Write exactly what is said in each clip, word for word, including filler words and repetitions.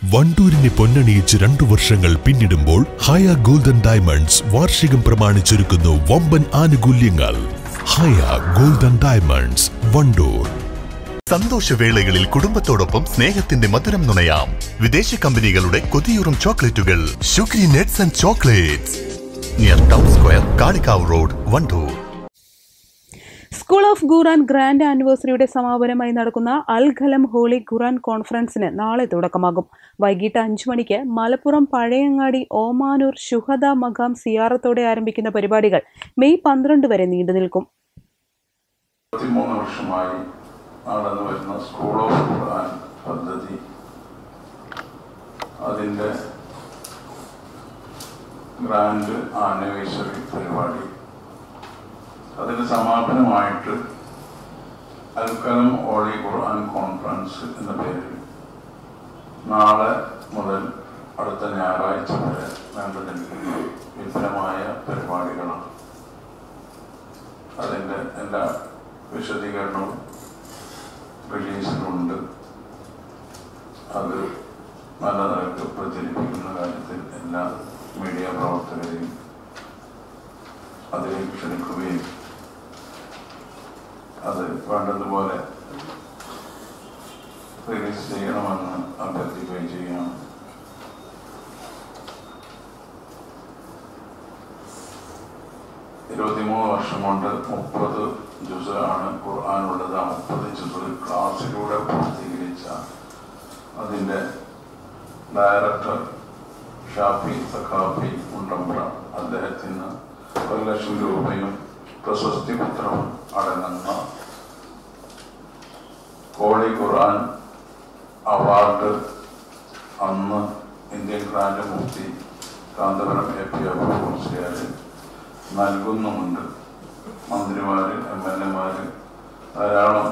വണ്ടൂരിനെ പൊന്നണിയിച്ച് രണ്ടു വർഷങ്ങൾ പിന്നിടുമ്പോൾ ഹയ ഗോൾഡൻ ഡയമണ്ട്സ് വാർഷികം പ്രമാണിച്ചൊരുക്കുന്നു വമ്പൻ ആനുകൂല്യങ്ങൾ. Haya Golden Diamonds, Wandoor. സന്തോഷവേളകളിൽ കുടുംബത്തോടൊപ്പം സ്നേഹത്തിന്റെ മധുരം നുണയാം. വിദേശ കമ്പനികളുടെ കൊതിയൂറും ചോക്ലേറ്റുകൾ Shukri nuts and chocolates, near town square, Kalikavu road, Wandoor. School of Quran grand ആനിവേഴ്സറിയുടെ സമാപനമായി നടക്കുന്ന അൽ ഖലം ഹോളി ഖുർആൻ കോൺഫറൻസിന് നാളെ തുടക്കമാകും. വൈകിട്ട് അഞ്ചു മണിക്ക് മലപ്പുറം പഴയങ്ങാടി ഓമാനൂർ ശുഹദ മഖാം സിയാറത്തോടെ ആരംഭിക്കുന്ന പരിപാടികൾ മെയ് പന്ത്രണ്ട് വരെ നീണ്ടു നിൽക്കും. വർഷമായി നടന്നു വരുന്ന സ്കൂൾ ഓഫ് ഖുർആൻ പദ്ധതി, അതിൻ്റെ ഗ്രാൻഡ് ആനിവേഴ്സറി പരിപാടി, അതിന് സമാപനമായിട്ട് അൽ ഖലം ഹോളി ഖുർആൻ കോൺഫറൻസ് എന്ന പേരിൽ നാളെ മുതൽ അടുത്ത ഞായറാഴ്ച വരെ നീണ്ടു നിൽക്കുന്ന വിപുലമായ പരിപാടികളാണ്. അതിൻ്റെ എല്ലാ വിശദീകരണവും റിലീസിലുണ്ട്. അത് നല്ല നിലക്ക് പ്രചരിപ്പിക്കുന്ന കാര്യത്തിൽ എല്ലാ മീഡിയ പ്രവർത്തകരെയും അതിലേക്ക് ക്ഷണിക്കുകയും അത് വേണ്ടതുപോലെ റിലീസ് ചെയ്യണമെന്ന് അഭ്യർത്ഥിക്കുകയും ചെയ്യണം. ഇരുപത്തിമൂന്ന് വർഷം കൊണ്ട് മുപ്പത് ജുസ് ആണ് ഖുർആനുള്ളത്. ആ മുപ്പത് ജുസ് ക്ലാസ്സിലൂടെ പൂർത്തീകരിച്ച അതിൻ്റെ ഡയറക്ടർ ഷാഫി സഖാഫി മുണ്ടമ്പ്ര, അദ്ദേഹത്തിന് ഒരു ലക്ഷം രൂപയും പ്രശസ്തി പത്രവും അടങ്ങുന്ന ഹോളി ഖുർആൻ അവാർഡ് അന്ന് ഇന്ത്യൻ ഗ്രാൻഡ് മുഫ്തി കാന്തപുരം എ പി അബൂബക്കർ മുസ്ലിയാർ നൽകുന്നുമുണ്ട്. മന്ത്രിമാര്, എം എൽ എമാര്, ധാരാളം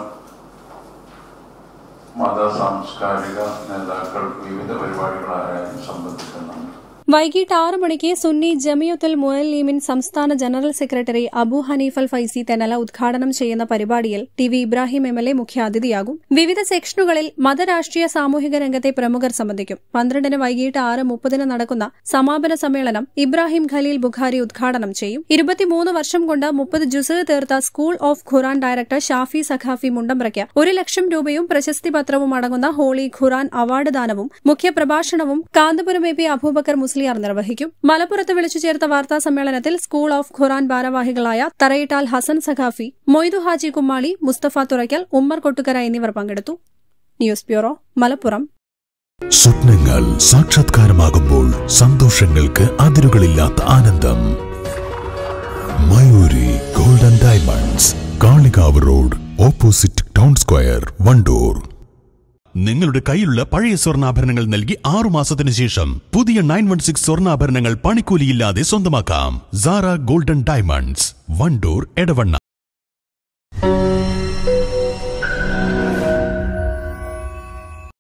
മത സാംസ്കാരിക നേതാക്കൾ വിവിധ പരിപാടികളായും സംബന്ധിക്കുന്നുണ്ട്. വൈകിട്ട് ആറു മണിക്ക് സുന്നി ജമിയത്തുൽ മുഅല്ലിമീൻ സംസ്ഥാന ജനറൽ സെക്രട്ടറി അബു ഹനീഫൽ ഫൈസി തെന്നല ഉദ്ഘാടനം ചെയ്യുന്ന പരിപാടിയിൽ T V Ibrahim M L A മുഖ്യാതിഥിയാകും. വിവിധ സെക്ഷനുകളിൽ മതരാഷ്ട്രീയ സാമൂഹിക രംഗത്തെ പ്രമുഖർ സംബന്ധിക്കും. പന്ത്രണ്ടിന് വൈകിട്ട് ആറ് മുപ്പതിന് നടക്കുന്ന സമാപന സമ്മേളനം ഇബ്രാഹിം ഖലീൽ ബുഖാരി ഉദ്ഘാടനം ചെയ്യും. ഇരുപത്തിമൂന്ന് വർഷം കൊണ്ട് മുപ്പത് ജുസ് തീർത്ത school of Quran director Shafi Saqafi മുണ്ടമ്പ്രയ്ക്ക് ഒരു ലക്ഷം രൂപയും പ്രശസ്തി പത്രവും അടങ്ങുന്ന ഹോളി ഖുർആൻ അവാർഡ് ദാനവും മുഖ്യപ്രഭാഷണവും കാന്തപുരം എ പി അബൂബക്കർ മുസ്ലിയാർ നിർവഹിക്കും. മലപ്പുറത്ത് വിളിച്ചു ചേർത്ത വാർത്താ സമ്മേളനത്തിൽ സ്കൂൾ ഓഫ് ഖുർആൻ ഭാരവാഹികളായ തറയിട്ടാൽ ഹസൻ സഖാഫി, മൊയ്തു ഹാജി കുമ്മാളി, മുസ്തഫ തുറയ്ക്കൽ, ഉമ്മർ കൊട്ടുകര എന്നിവർ പങ്കെടുത്തു. News bureau, Malappuram. സ്വപ്നങ്ങൾ സാക്ഷാത്കാരമാകുമ്പോൾ സന്തോഷങ്ങൾക്ക് അതിരുകളില്ലാത്ത ആനന്ദം. Mayoori Golden Diamonds, Kalikavu road, opposite town square, Wandoor. നിങ്ങളുടെ കയ്യിലുള്ള പഴയ സ്വർണ്ണാഭരണങ്ങൾ നൽകി ആറു മാസത്തിനു ശേഷം പുതിയ നയൻ വൺ സിക്സ് സ്വർണ്ണാഭരണങ്ങൾ പണിക്കൂലിയില്ലാതെ സ്വന്തമാക്കാം. Sara Golden Diamonds, Wandoor, Edavanna.